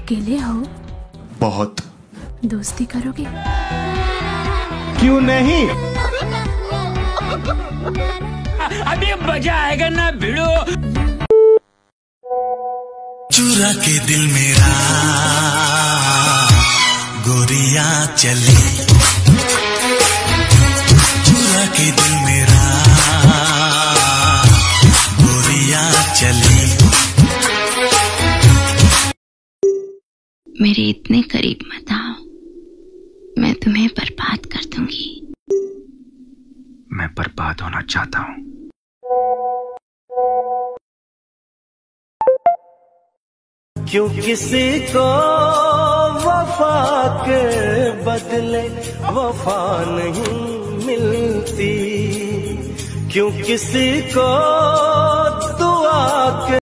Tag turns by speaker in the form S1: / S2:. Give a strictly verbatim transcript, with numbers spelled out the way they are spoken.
S1: अकेले हो?
S2: बहुत।
S1: दोस्ती करोगे?
S2: क्यों नहीं?
S3: अभी मजा आएगा ना भिड़ो।
S4: चुरा के दिल मेरा गोरिया चली, चुरा के दिल मेरा गोरिया चली।
S5: मेरे इतने करीब मत आओ, मैं तुम्हें बर्बाद कर दूंगी।
S2: मैं बर्बाद होना चाहता हूँ।
S6: क्यों किसी को वफा के बदले वफा नहीं मिलती, क्यों किसी को दुआ के